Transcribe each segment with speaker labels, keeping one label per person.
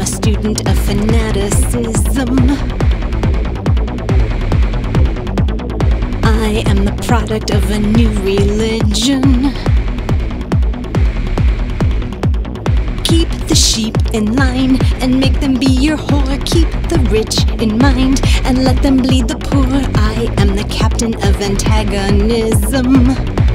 Speaker 1: student of fanaticism. I am the product of a new religion. Keep the sheep in line and make them be your whore. Keep the rich in mind and let them bleed the poor. I am the captain of antagonism.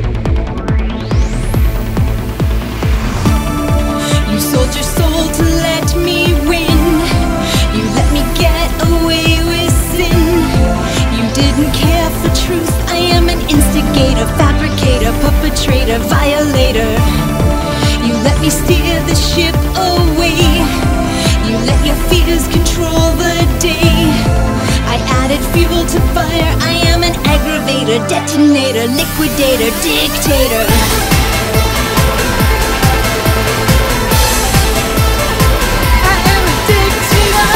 Speaker 1: You sold your soul to let me win. You let me get away with sin. You didn't care for truth. I am an instigator, fabricator, perpetrator, violator. You let me steer the ship away. You let your fears control the day. I added fuel to fire. I am an aggravator, detonator, liquidator, dictator. I am a dictator.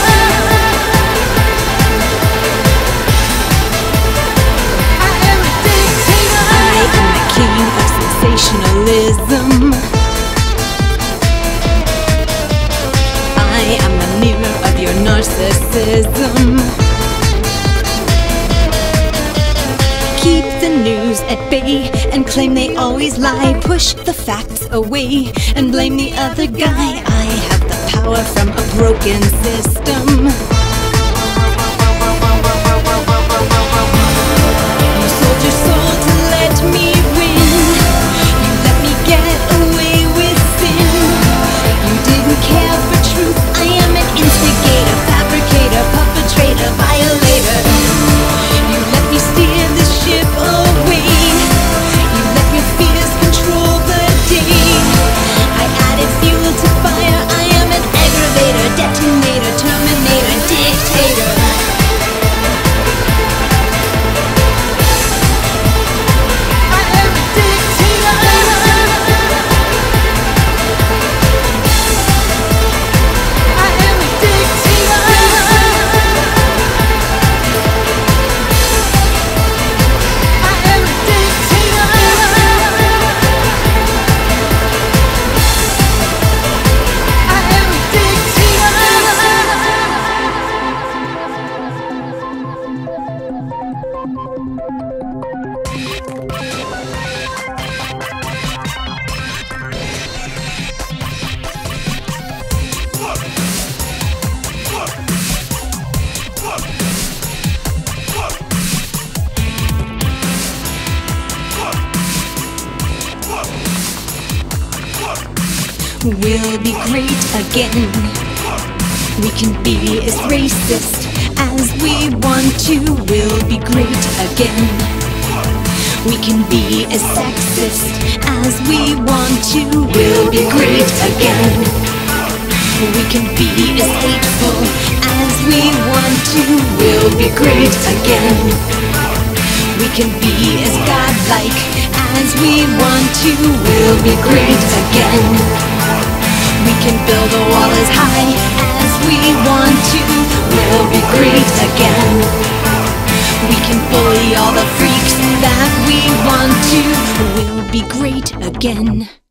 Speaker 1: I am a dictator. I am the king of sensationalism. I am the mirror of your narcissism. Keep the news at bay and claim they always lie. Push the facts away and blame the other guy. I have the power from a broken system. You sold your soul to let me win. You let me get away with sin. You didn't care for truth. I am an instigator, fabricator, perpetrator, violator. You let me steer the ship away. You let your fears control the day. I added fuel to fire. I am an aggravator, detonator, terminator, dictator. I am a dictator. I am a dictator. I am a dictator. I am a dictator. We'll be great again. We can be as racist as we want to. We'll be great again. We can be as sexist as we want to. We'll be great again. We can be as hateful as we want to. We'll be great again. We can be as godlike as we want to. We'll be great again. We can build a wall as high as we want to. We'll be great again. We can bully all the freaks that we want to. We'll be great again.